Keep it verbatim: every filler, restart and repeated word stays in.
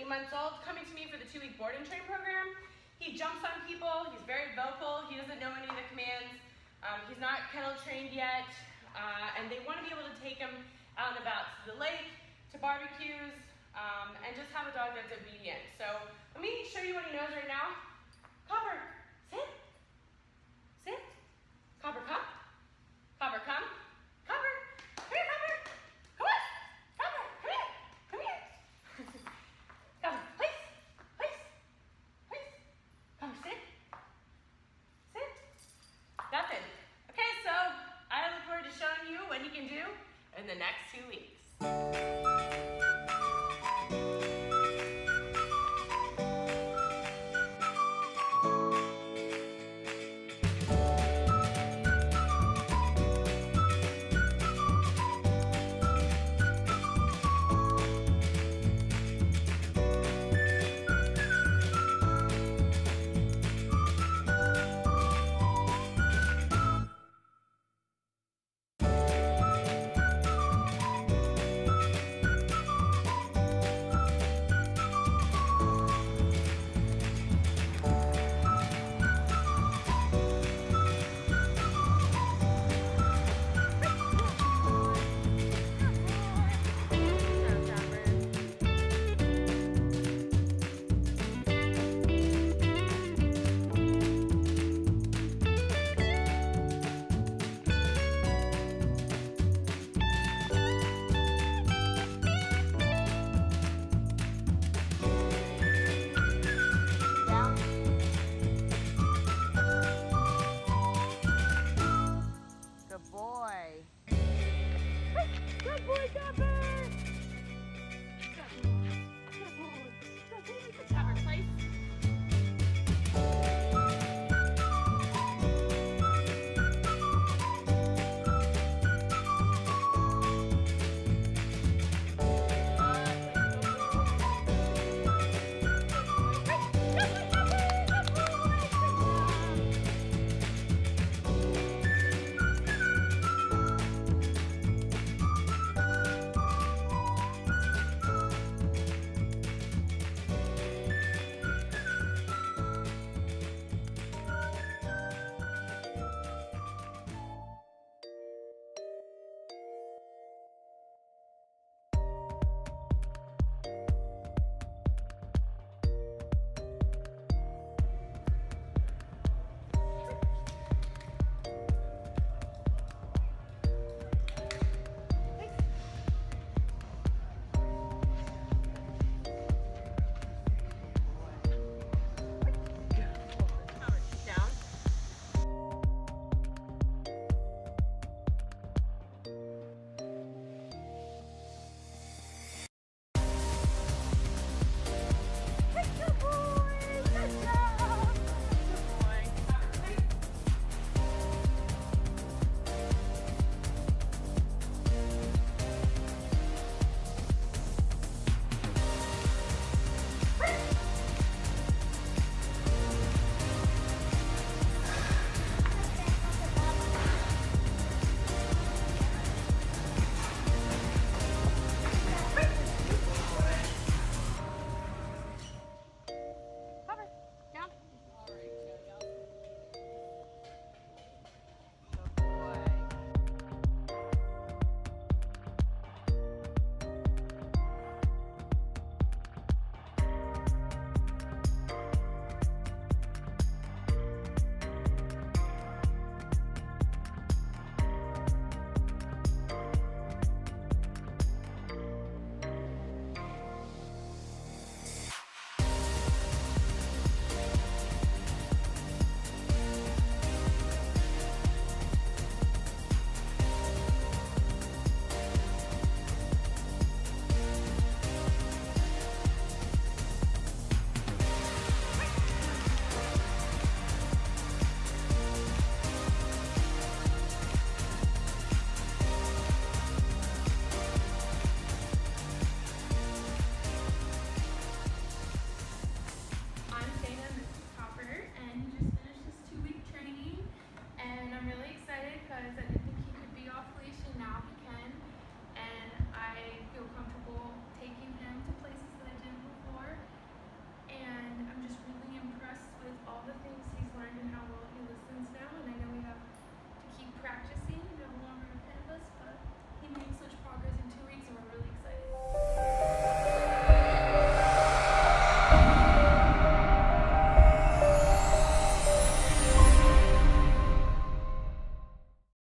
months old, coming to me for the two-week board and train program. He jumps on people, he's very vocal, he doesn't know any of the commands, um, he's not kennel trained yet, uh, and they want to be able to take him out and about to the lake, to barbecues, um, and just have a dog that's obedient. So let me show you what he knows right now. Copper, sit, sit. Copper, come. Copper, come. Copper, come here, Copper. Come on. Copper, come here. Come here. Copper, please, please, please. Copper, sit. Sit. That's it. Okay, so I look forward to showing you what he can do in the next two weeks.